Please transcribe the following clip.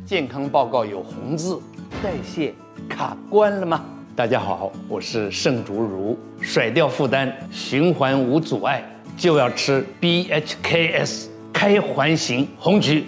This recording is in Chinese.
健康报告有红字，代谢卡关了吗？大家好，我是盛竹如，甩掉负担，循环无阻碍，就要吃 BHKS 开环型红曲。